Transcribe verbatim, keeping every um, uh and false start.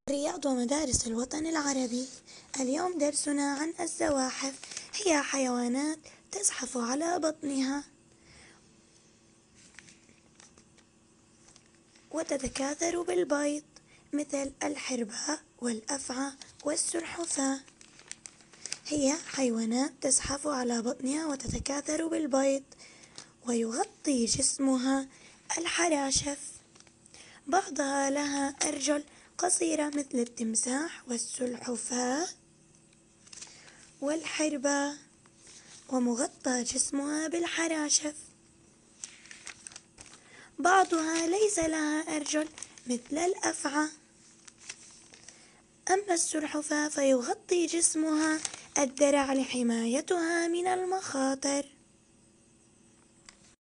رياض ومدارس الوطن العربي. اليوم درسنا عن الزواحف. هي حيوانات تزحف على بطنها وتتكاثر بالبيض، مثل الحرباء والأفعى والسلحفاة. هي حيوانات تزحف على بطنها وتتكاثر بالبيض، ويغطي جسمها الحراشف. بعضها لها أرجل قصيرة مثل التمساح والسلحفاة والحرباء، ومغطى جسمها بالحراشف. بعضها ليس لها أرجل مثل الأفعى. أما السلحفاة فيغطي جسمها الدرع لحمايتها من المخاطر.